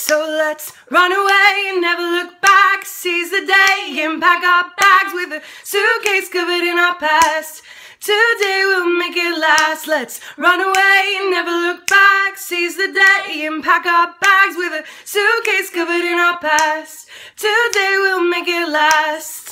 So let's run away and never look back, seize the day and pack our bags with a suitcase covered in our past. Today we'll make it last. Let's run away and never look back, seize the day and pack our bags with a suitcase covered in our past. Today we'll make it last.